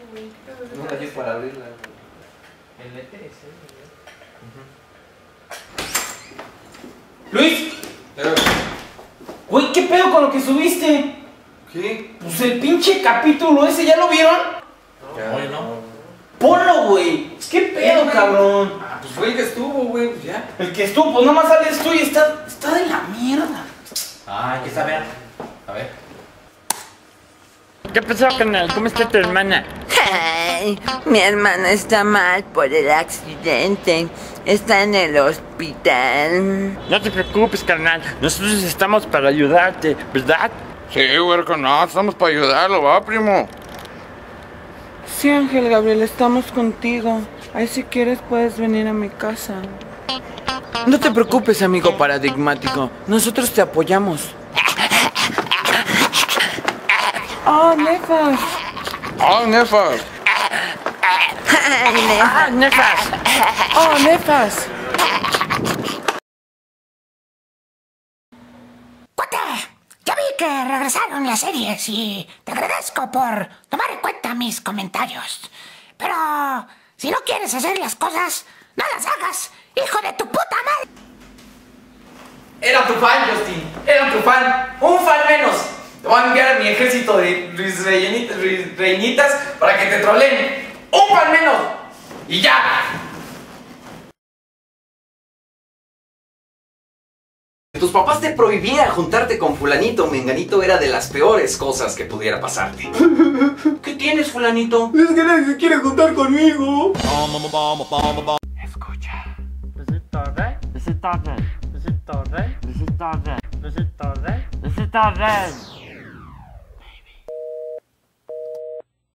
güey. No la llevo para abrirla. El ETS, Luis. Güey, ¿qué pedo con lo que subiste? ¿Qué? Pues el pinche capítulo ese, ¿ya lo vieron? Oye, no. Ponlo, güey. ¿Qué pedo, cabrón? Ah, pues fue el que estuvo, güey, pues ya. El que estuvo, pues nomás sales tú y está de la mierda. Ah, ¿qué sabe? A ver. ¿Qué pasó, carnal? ¿Cómo está tu hermana? Ay, mi hermana está mal por el accidente. Está en el hospital. No te preocupes, carnal. Nosotros estamos para ayudarte, ¿verdad? Sí, huerco, no, estamos para ayudarlo, va, primo. Sí, Ángel Gabriel, estamos contigo. Ahí si quieres puedes venir a mi casa. No te preocupes, amigo paradigmático. Nosotros te apoyamos. ¡Oh, Nefas! ¡Oh, Nefas! Ay, ¡Nefas! ¡Oh, Nefas! ¡Cuate! Ya vi que regresaron las series y te agradezco por tomar en cuenta mis comentarios. Pero si no quieres hacer las cosas, no las hagas, hijo de tu puta madre. Era tu fan, Justin. Era tu fan. Un fan menos. Te voy a enviar a mi ejército de reinitas para que te troleen. ¡Un fan menos! ¡Y ya! Tus papás te prohibían juntarte con fulanito o menganito, era de las peores cosas que pudiera pasarte. ¿Qué tienes, fulanito? Es que nadie se quiere juntar conmigo. Escucha. Besito re, besito re, besito re, besito re, besito re, besito re.